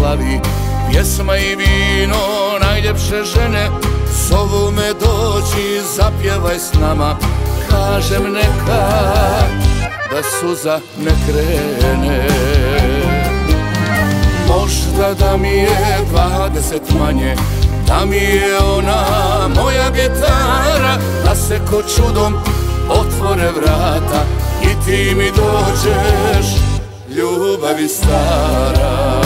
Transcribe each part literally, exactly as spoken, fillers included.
slavi. Pjesma i vino, najljepše žene, zovu me dođi, zapjevaj s nama. Kažem neka, da suza ne krene. Možda da mi je dvadeset manje, da mi je ona moja gitara, da se ko čudom otvore vrata i ti mi dođeš, ljubavi stara.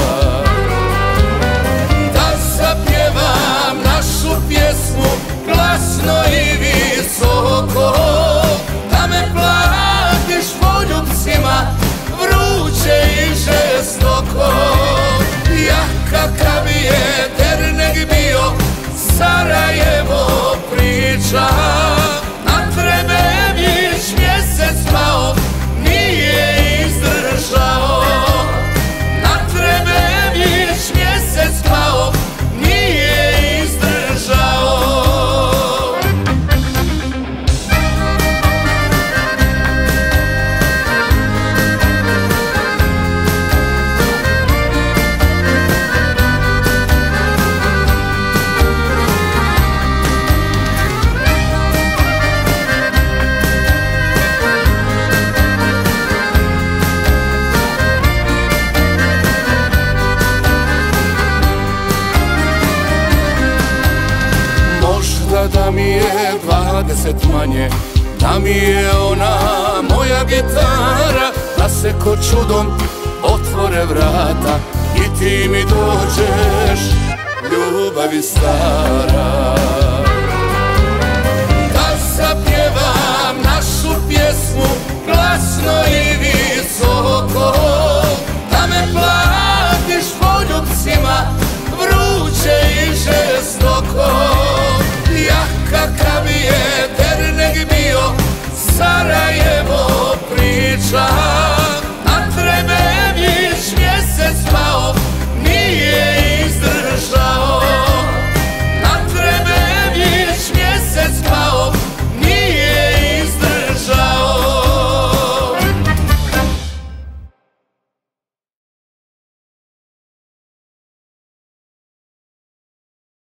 Da zapjevam našu pjesmu glasno i visoko, da me platiš poljubcima vruće i žestoko. Ja kakav je dernek bio, Sarajevo priča, a Trebević mjesec pao, nije izdržao. A Trebević mjesec pao, nije izdržao. Da mi je dvadeset manje, da mi je ona moja gitara, da se ko čudom otvore vrata i ti mi dođeš, ljubavi stara. Da zapjevam našu pjesmu glasno i visoko, da me platiš poljubcima vruće i žestoko. Ja kakav je dernek bio, Sarajevo priča,